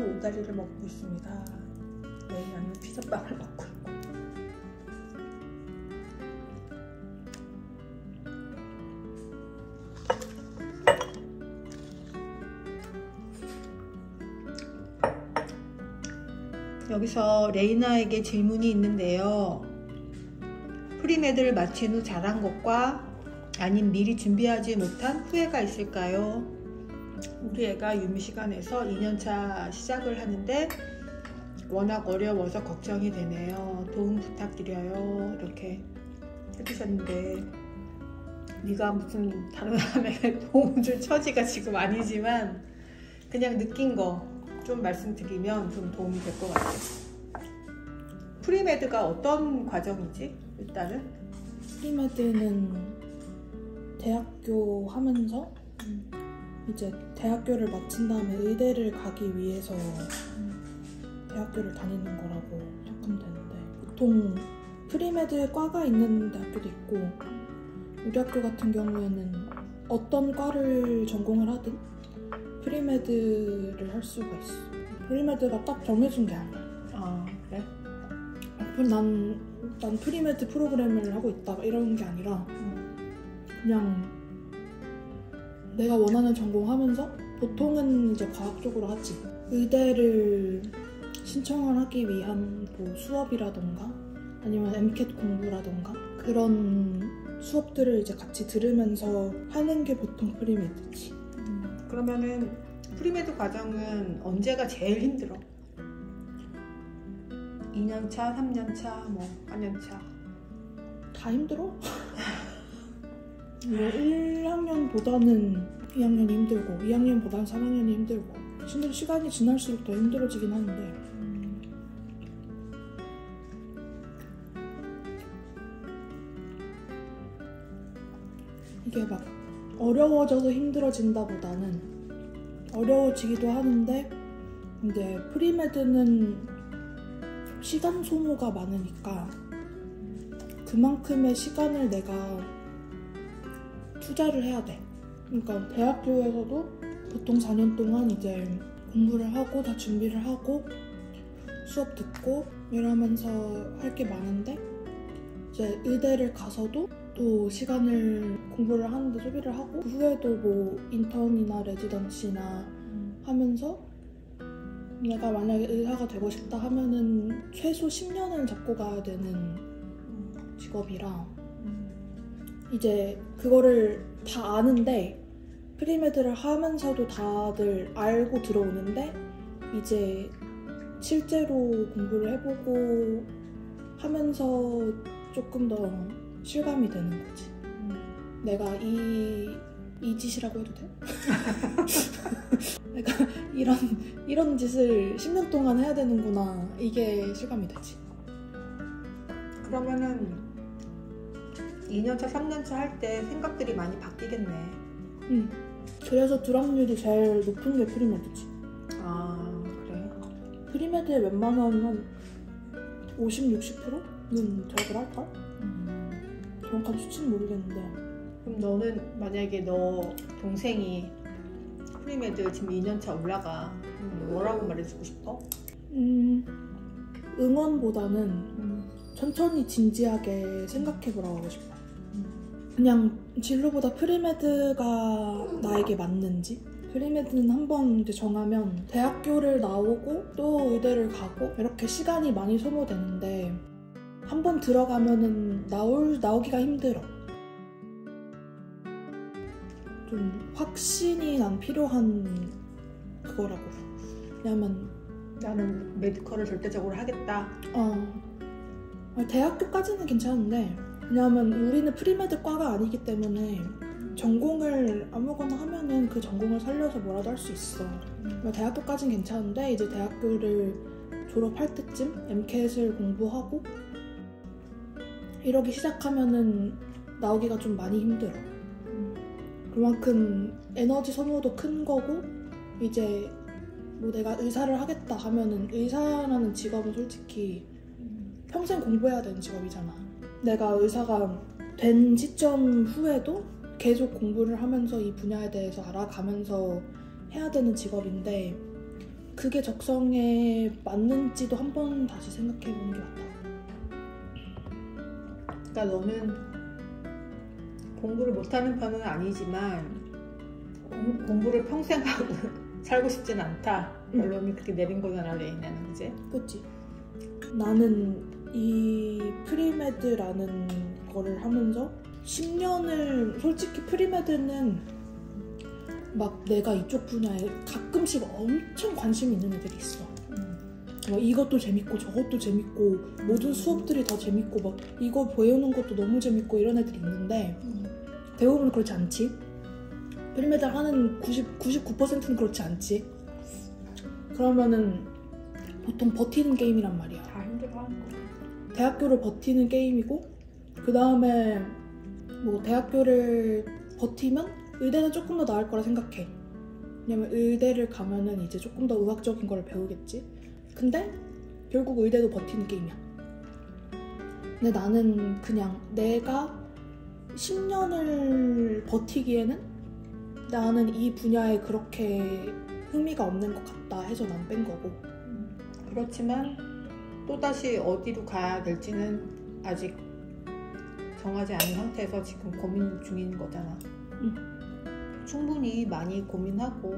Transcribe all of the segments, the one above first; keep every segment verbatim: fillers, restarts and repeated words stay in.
망고 오다리를 먹고 있습니다. 레이나는 피자빵을 먹고 있고. 여기서 레이나에게 질문이 있는데요. 프리메드를 마친 후 잘한 것과 아님 미리 준비하지 못한 후회가 있을까요? 우리 애가 유미시간에서 이 년차 시작을 하는데 워낙 어려워서 걱정이 되네요. 도움 부탁드려요. 이렇게 해주셨는데 네가 무슨 다른 사람에게 도움 줄 처지가 지금 아니지만 그냥 느낀 거 좀 말씀드리면 좀 도움이 될 것 같아요. 프리메드가 어떤 과정이지? 일단은 프리메드는 대학교 하면서 음. 이제 대학교를 마친 다음에 의대를 가기 위해서 음. 대학교를 다니는 거라고 생각하면 되는데 보통 프리메드 과가 있는 대학교도 있고 우리 학교 같은 경우에는 어떤 과를 전공을 하든 프리메드를 할 수가 있어. 프리메드가 딱 정해진 게 아니야. 아 그래? 난, 난 프리메드 프로그램을 하고 있다 이런 게 아니라 음. 그냥 내가 원하는 전공하면서 보통은 이제 과학 쪽으로 하지. 의대를 신청을 하기 위한 뭐 수업이라던가 아니면 엠캣 공부라던가 그런 수업들을 이제 같이 들으면서 하는 게 보통 프리메드지. 음, 그러면은 프리메드 과정은 언제가 제일 힘들어? 이 년차, 삼 년차, 뭐 사 년차 다 힘들어? 뭐 일 학년보다는 이 학년이 힘들고 이 학년보다는 삼 학년이 힘들고 근데 시간이 지날수록 더 힘들어지긴 하는데 음. 이게 막 어려워져서 힘들어진다 보다는 어려워지기도 하는데 이제 프리메드는 시간 소모가 많으니까 그만큼의 시간을 내가 투자를 해야 돼. 그러니까 대학교에서도 보통 사 년 동안 이제 공부를 하고 다 준비를 하고 수업 듣고 이러면서 할 게 많은데 이제 의대를 가서도 또 시간을 공부를 하는데 소비를 하고 그 후에도 뭐 인턴이나 레지던시나 하면서 내가 만약에 의사가 되고 싶다 하면은 최소 십 년을 잡고 가야 되는 직업이라 이제 그거를 다 아는데 프리메드를 하면서도 다들 알고 들어오는데 이제 실제로 공부를 해보고 하면서 조금 더 실감이 되는 거지. 음. 내가 이, 이 짓이라고 해도 돼? 내가 이런, 이런 짓을 십 년 동안 해야 되는구나. 이게 실감이 되지. 그러면은 이 년차, 삼 년차 할 때 생각들이 많이 바뀌겠네. 응. 그래서 드랍률이 제일 높은 게 프리메드지. 아, 그래? 프리메드에 웬만하면 한 오십, 육십 퍼센트는 대학을 할까? 음. 정확한 수치는 모르겠는데. 그럼 너는 만약에 너 동생이 프리메드 지금 이 년차 올라가. 뭐라고 말해주고 싶어? 음, 응원보다는 음. 천천히 진지하게 생각해보라고 하고 싶어. 그냥 진로보다 프리메드가 나에게 맞는지? 프리메드는 한번 이제 정하면 대학교를 나오고 또 의대를 가고 이렇게 시간이 많이 소모되는데 한 번 들어가면은 나올, 나오기가 힘들어. 좀 확신이 난 필요한 그거라고. 왜냐면 나는 메디컬을 절대적으로 하겠다. 어 대학교까지는 괜찮은데 왜냐하면 우리는 프리메드 과가 아니기 때문에 전공을 아무거나 하면은 그 전공을 살려서 뭐라도 할 수 있어. 음. 대학교까지는 괜찮은데 이제 대학교를 졸업할 때쯤 엠캣을 공부하고 이러기 시작하면은 나오기가 좀 많이 힘들어. 음. 그만큼 에너지 소모도 큰 거고 이제 뭐 내가 의사를 하겠다 하면은 의사라는 직업은 솔직히 평생 공부해야 되는 직업이잖아. 내가 의사가 된 시점 후에도 계속 공부를 하면서 이 분야에 대해서 알아가면서 해야 되는 직업인데 그게 적성에 맞는지도 한번 다시 생각해보는 게 맞다. 그러니까 너는 공부를 못하는 편은 아니지만 공, 공부를 평생 하고 살고 싶진 않다. 결론이 그렇게 내린 거잖아, 레이나는. 그지? 그치? 나는 이 프리메드라는 거를 하면서 십 년을 솔직히 프리메드는 막 내가 이쪽 분야에 가끔씩 엄청 관심이 있는 애들이 있어. 막 이것도 재밌고 저것도 재밌고 모든 수업들이 다 재밌고 막 이거 배우는 것도 너무 재밌고 이런 애들이 있는데 대부분 그렇지 않지. 프리메드 하는 구십, 구십구 퍼센트는 그렇지 않지. 그러면은 보통 버티는 게임이란 말이야. 다 힘들어하는 거. 대학교를 버티는 게임이고 그 다음에 뭐 대학교를 버티면 의대는 조금 더 나을 거라 생각해. 왜냐면 의대를 가면은 이제 조금 더 의학적인 걸 배우겠지. 근데 결국 의대도 버티는 게임이야. 근데 나는 그냥 내가 십 년을 버티기에는 나는 이 분야에 그렇게 흥미가 없는 것 같다 해서 난 뺀 거고. 그렇지만 또다시 어디로 가야 될지는 아직 정하지 않은 상태에서 지금 고민 중인 거잖아. 응. 충분히 많이 고민하고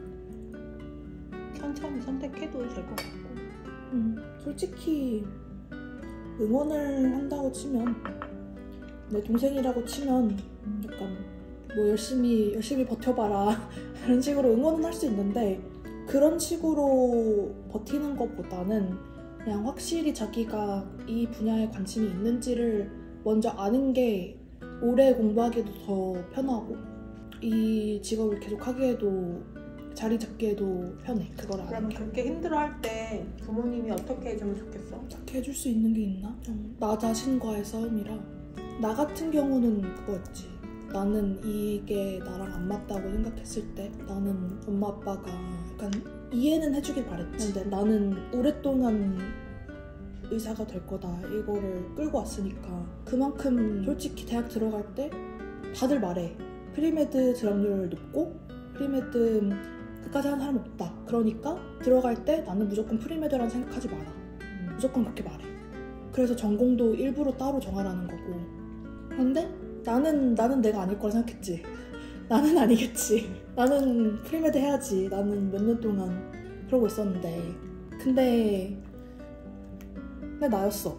천천히 선택해도 될 것 같고. 음, 솔직히 응원을 한다고 치면 내 동생이라고 치면 약간 뭐 열심히 열심히 버텨봐라 이런 식으로 응원은 할 수 있는데 그런 식으로 버티는 것보다는 그냥 확실히 자기가 이 분야에 관심이 있는지를 먼저 아는 게 오래 공부하기도 더 편하고 이 직업을 계속 하기에도 자리 잡기에도 편해. 그걸 아는 그럼 게. 그렇게 힘들어할 때 부모님이 어떻게 해주면 좋겠어? 어떻게 해줄 수 있는 게 있나? 음, 나 자신과의 싸움이라. 나 같은 경우는 그거였지. 나는 이게 나랑 안 맞다고 생각했을 때 나는 엄마 아빠가 약간 이해는 해주길 바랬지. 근데 나는 오랫동안 의사가 될 거다 이거를 끌고 왔으니까 그만큼 솔직히 대학 들어갈 때 다들 말해. 프리메드 들어갑률 높고 프리메드 끝까지 하는 사람 없다. 그러니까 들어갈 때 나는 무조건 프리메드라는 생각하지 마라. 무조건 그렇게 말해. 그래서 전공도 일부러 따로 정하라는 거고. 그런데 나는 나는 내가 아닐 거라 생각했지. 나는 아니겠지. 나는 프리메드 해야지. 나는 몇 년 동안 그러고 있었는데 근데 근데 나였어.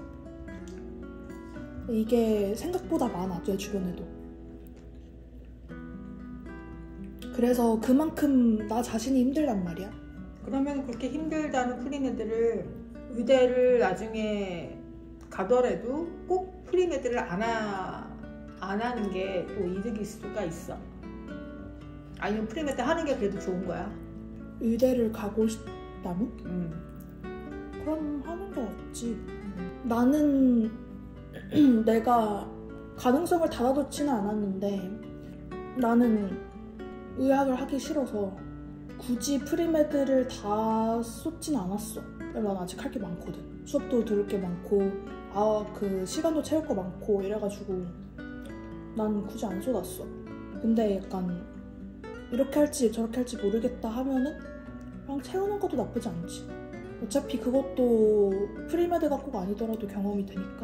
이게 생각보다 많아. 내 주변에도. 그래서 그만큼 나 자신이 힘들단 말이야. 그러면 그렇게 힘들다는 프리메드를 의대를 나중에 가더라도 꼭 프리메드를 안, 하, 안 하는 게 또 이득일 수가 있어? 아니면 프리메드 하는 게 그래도 좋은 거야? 의대를 가고 싶다면? 음. 그럼 하는 게 낫지. 나는 내가 가능성을 닫아놓지는 않았는데 나는 의학을 하기 싫어서 굳이 프리메드를 다 쏟진 않았어. 왜냐면 난 아직 할 게 많거든. 수업도 들을 게 많고 아, 그 시간도 채울 거 많고 이래가지고 난 굳이 안 쏟았어. 근데 약간 이렇게 할지 저렇게 할지 모르겠다 하면은 그냥 채우는 것도 나쁘지 않지. 어차피 그것도 프리메드가 꼭 아니더라도 경험이 되니까.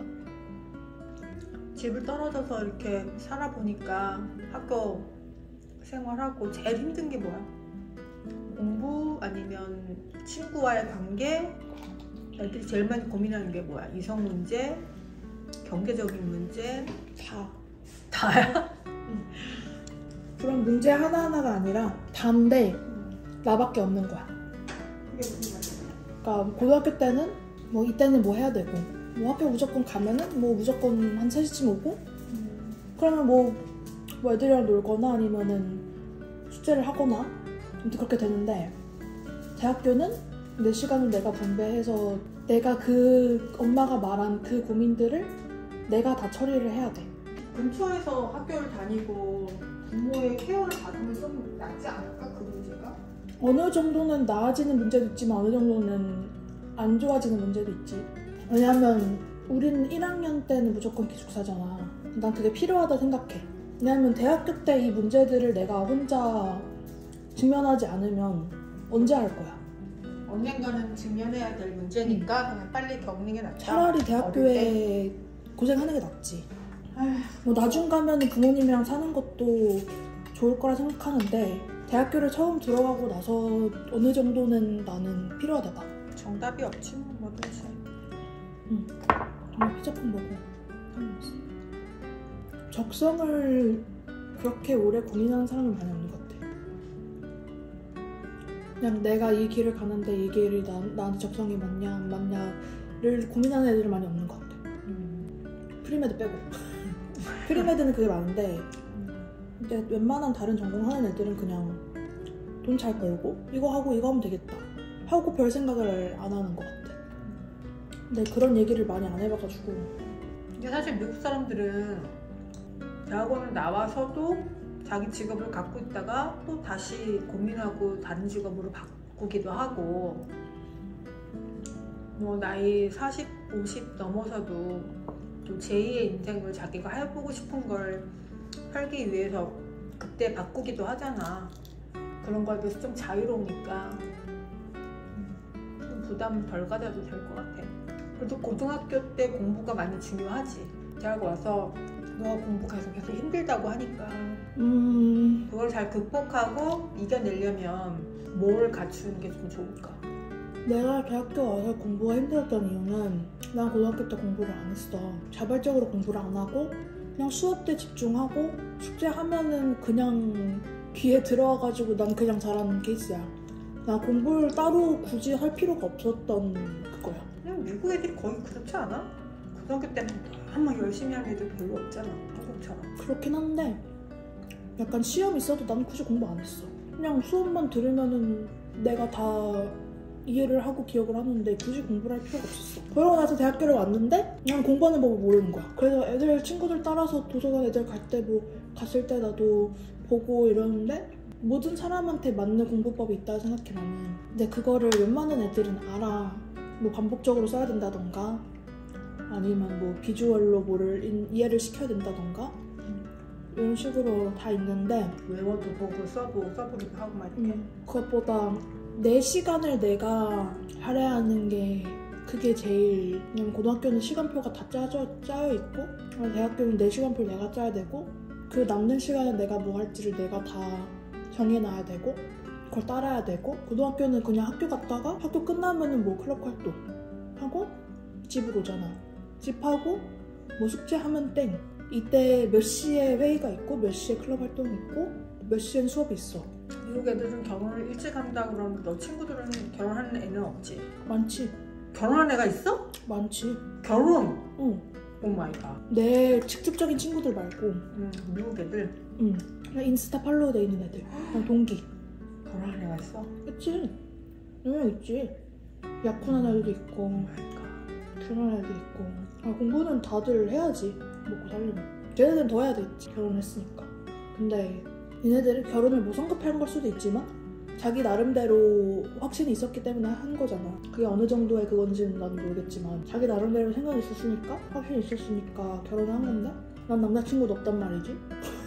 집을 떨어져서 이렇게 살아보니까 학교 생활하고 제일 힘든 게 뭐야? 공부 아니면 친구와의 관계? 애들이 제일 많이 고민하는 게 뭐야? 이성 문제? 경제적인 문제? 다. 다야? 그런 문제 하나하나가 아니라 다인데 나밖에 없는 거야. 그게 무슨 말이야? 그러니까 고등학교 때는 뭐 이때는 뭐 해야 되고 뭐 학교 무조건 가면은 뭐 무조건 한 세 시쯤 오고 음. 그러면 뭐, 뭐 애들이랑 놀거나 아니면은 숙제를 하거나 아무튼 그렇게 되는데 대학교는 내 시간을 내가 분배해서 내가 그 엄마가 말한 그 고민들을 내가 다 처리를 해야 돼. 근처에서 학교를 다니고 부모의 케어를 받으면 좀 낫지 않을까? 그 문제가? 어느 정도는 나아지는 문제도 있지만 어느 정도는 안 좋아지는 문제도 있지. 왜냐면 우린 일 학년 때는 무조건 기숙사잖아. 난 그게 필요하다 생각해. 왜냐면 대학교 때 이 문제들을 내가 혼자 직면하지 않으면 언제 할 거야. 언젠가는 직면해야 될 문제니까 그냥 빨리 겪는 게 낫다. 차라리 대학교에 고생하는 게 낫지. 뭐 나중 가면 부모님이랑 사는 것도 좋을 거라 생각하는데 대학교를 처음 들어가고 나서 어느 정도는 나는 필요하다 봐. 정답이 없지 뭐 뭐든지. 응. 정말 피자품 먹어. 적성을 그렇게 오래 고민하는 사람은 많이 없는 것 같아. 그냥 내가 이 길을 가는데 이 길이 나, 나한테 적성이 맞냐 안 맞냐를 고민하는 애들은 많이 없는 것 같아. 음. 프리메드 빼고. 프리메드는 그게 많은데 근데 웬만한 다른 전공 하는 애들은 그냥 돈 잘 벌고 이거 하고 이거 하면 되겠다 하고 별 생각을 안 하는 것 같아. 근데 그런 얘기를 많이 안 해봐가지고. 근데 사실 미국 사람들은 대학원을 나와서도 자기 직업을 갖고 있다가 또 다시 고민하고 다른 직업으로 바꾸기도 하고 뭐 나이 사십, 오십 넘어서도 또 제이의 인생을 자기가 해보고 싶은 걸 살기 위해서 그때 바꾸기도 하잖아. 그런 거에 비해서 좀 자유로우니까 좀 부담 덜 가져도 될 것 같아. 그래도 고등학교 때 공부가 많이 중요하지. 대학 와서 너가 공부 계속 계속 힘들다고 하니까 음... 그걸 잘 극복하고 이겨내려면 뭘 갖추는 게 좀 좋을까? 내가 대학교 와서 공부가 힘들었던 이유는 난 고등학교 때 공부를 안 했어. 자발적으로 공부를 안 하고 그냥 수업 때 집중하고 숙제하면은 그냥 귀에 들어와가지고 난 그냥 잘하는 케이스야. 나 공부를 따로 굳이 할 필요가 없었던 그거야. 그냥 미국 애들이 거의 그렇지 않아? 고등학교 때는 너무 열심히 하는 애들 별로 없잖아, 한국처럼. 그렇긴 한데 약간 시험 있어도 난 굳이 공부 안 했어. 그냥 수업만 들으면은 내가 다 이해를 하고 기억을 하는데 굳이 공부를 할 필요가 없었어. 그러고 나서 대학교를 왔는데 그냥 공부하는 법을 모르는 거야. 그래서 애들 친구들 따라서 도서관 애들 갈 때 뭐 갔을 때 나도 보고 이러는데 모든 사람한테 맞는 공부법이 있다고 생각해 나는. 근데 그거를 웬만한 애들은 알아. 뭐 반복적으로 써야 된다던가 아니면 뭐 비주얼로 뭐를 인, 이해를 시켜야 된다던가 이런 식으로 다 있는데 외워도 보고 써보고 써보기도 하고 막 이렇게. 음, 그것보다 내 시간을 내가 할애하는 게 그게 제일. 왜냐면 고등학교는 시간표가 다 짜져, 짜여 있고 대학교는 내 시간표를 내가 짜야 되고 그 남는 시간에 내가 뭐 할지를 내가 다 정해놔야 되고 그걸 따라야 되고. 고등학교는 그냥 학교 갔다가 학교 끝나면은 뭐 클럽 활동 하고 집으로 오잖아. 집하고 뭐 숙제하면 땡. 이때 몇 시에 회의가 있고 몇 시에 클럽 활동이 있고 몇 시엔 수업이 있어. 미국 애들은 결혼을 일찍 한다 그러는데 너 친구들은 결혼하는 애는 없지? 많지. 결혼한 애가 있어? 많지. 결혼? 응. 오 마이 갓. 내 직접적인 친구들 말고 음, 미국 애들? 응. 그냥 인스타 팔로우 돼 있는 애들. 그냥 동기. 결혼한 애가 있어? 있지. 몇 명 있지. 약혼한 애들도 있고 오 마이 갓. 결혼한 애도 있고. 아, 공부는 다들 해야지. 먹고 살려면. 쟤네들은 더 해야 되겠지. 결혼했으니까. 근데 얘네들은 결혼을 뭐 성급한 걸 수도 있지만 자기 나름대로 확신이 있었기 때문에 한 거잖아. 그게 어느 정도의 그건지는 난 모르겠지만 자기 나름대로 생각이 있었으니까 확신이 있었으니까 결혼을 한 건데 난 남자친구도 없단 말이지.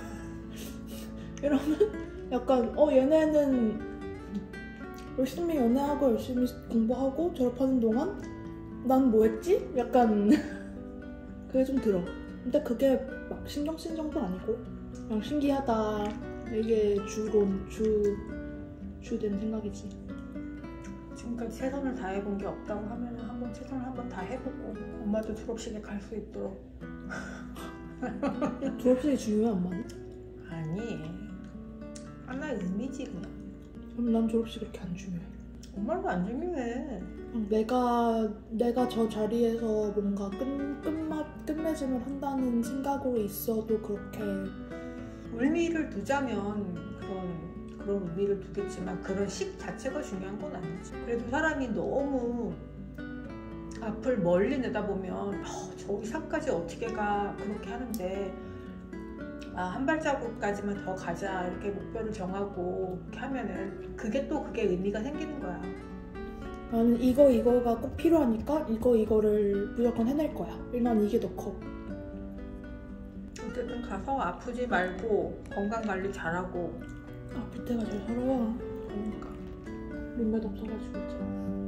이러면 약간 어 얘네는 열심히 연애하고 열심히 공부하고 졸업하는 동안 난 뭐 했지? 약간 그게 좀 들어. 근데 그게 막 신경 쓴 정도는 아니고 그냥 신기하다. 이게 주론, 주, 주된 생각이지. 지금까지 최선을 다해본 게 없다고 하면 한번 최선을 한번 다 해보고 엄마도 졸업식에 갈 수 있도록. 졸업식이 중요해 엄마는? 아니, 하나의 의미지 그냥. 그럼 난 졸업식 그렇게 안 중요해. 엄마도 안 중요해. 내가 내가 저 자리에서 뭔가 끝, 끝맛, 끝맺음을 한다는 생각으로 있어도 그렇게 의미를 두자면 그런 그런 의미를 두겠지만 그런 식 자체가 중요한 건 아니지. 그래도 사람이 너무 앞을 멀리 내다보면 어, 저 이상까지 어떻게 가 그렇게 하는데 아, 한 발자국까지만 더 가자 이렇게 목표를 정하고 이렇게 하면은 그게 또 그게 의미가 생기는 거야. 나는 이거 이거가 꼭 필요하니까 이거 이거를 무조건 해낼 거야. 난 이게 더 커. 어쨌든 가서 아프지 말고 건강 관리 잘하고. 아플 때가 제일 서러워. 그러니까 몇 없어가지고 참.